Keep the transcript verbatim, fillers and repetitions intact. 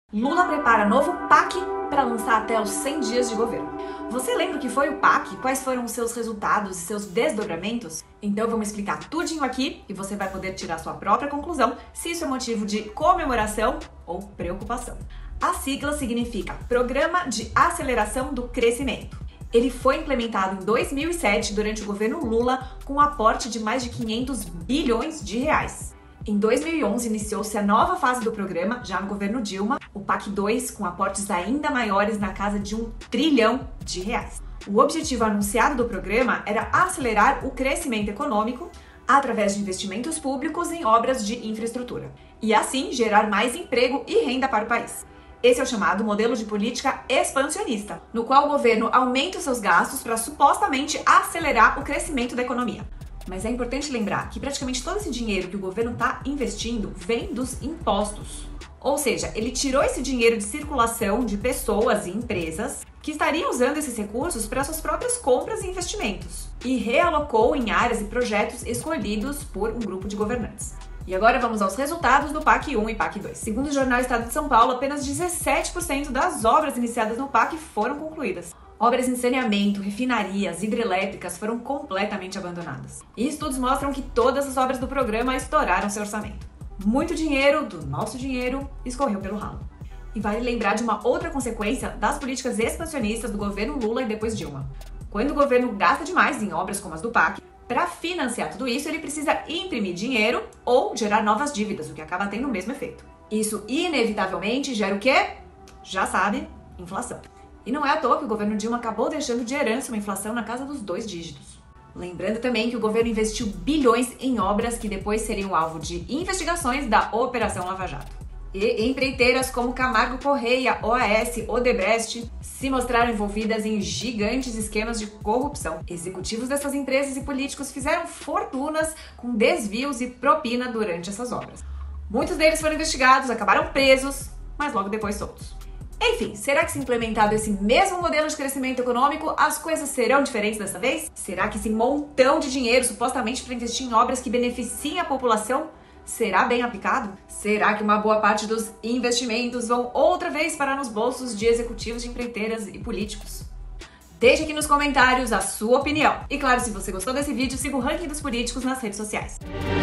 Lula prepara novo P A C para lançar até os cem dias de governo. Você lembra o que foi o P A C? Quais foram os seus resultados e seus desdobramentos? Então vamos explicar tudinho aqui e você vai poder tirar sua própria conclusão se isso é motivo de comemoração ou preocupação. A sigla significa Programa de Aceleração do Crescimento. Ele foi implementado em dois mil e sete durante o governo Lula com um aporte de mais de quinhentos bilhões de reais. Em dois mil e onze, iniciou-se a nova fase do programa, já no governo Dilma, o P A C dois, com aportes ainda maiores na casa de um trilhão de reais. O objetivo anunciado do programa era acelerar o crescimento econômico através de investimentos públicos em obras de infraestrutura e, assim, gerar mais emprego e renda para o país. Esse é o chamado modelo de política expansionista, no qual o governo aumenta os seus gastos para supostamente acelerar o crescimento da economia. Mas é importante lembrar que praticamente todo esse dinheiro que o governo está investindo vem dos impostos. Ou seja, ele tirou esse dinheiro de circulação de pessoas e empresas que estariam usando esses recursos para suas próprias compras e investimentos e realocou em áreas e projetos escolhidos por um grupo de governantes. E agora vamos aos resultados do P A C um e P A C dois. Segundo o jornal Estado de São Paulo, apenas dezessete por cento das obras iniciadas no P A C foram concluídas. Obras em saneamento, refinarias, hidrelétricas foram completamente abandonadas. E estudos mostram que todas as obras do programa estouraram seu orçamento. Muito dinheiro, do nosso dinheiro, escorreu pelo ralo. E vale lembrar de uma outra consequência das políticas expansionistas do governo Lula e depois Dilma. Quando o governo gasta demais em obras como as do P A C, para financiar tudo isso, ele precisa imprimir dinheiro ou gerar novas dívidas, o que acaba tendo o mesmo efeito. Isso, inevitavelmente, gera o quê? Já sabe, inflação. E não é à toa que o governo Dilma acabou deixando de herança uma inflação na casa dos dois dígitos. Lembrando também que o governo investiu bilhões em obras que depois seriam alvo de investigações da Operação Lava Jato. E empreiteiras como Camargo Correia, O A S, Odebrecht se mostraram envolvidas em gigantes esquemas de corrupção. Executivos dessas empresas e políticos fizeram fortunas com desvios e propina durante essas obras. Muitos deles foram investigados, acabaram presos, mas logo depois soltos. Enfim, será que se implementado esse mesmo modelo de crescimento econômico, as coisas serão diferentes dessa vez? Será que esse montão de dinheiro supostamente para investir em obras que beneficiem a população será bem aplicado? Será que uma boa parte dos investimentos vão outra vez parar nos bolsos de executivos de empreiteiras e políticos? Deixe aqui nos comentários a sua opinião. E claro, se você gostou desse vídeo, siga o Ranking dos Políticos nas redes sociais.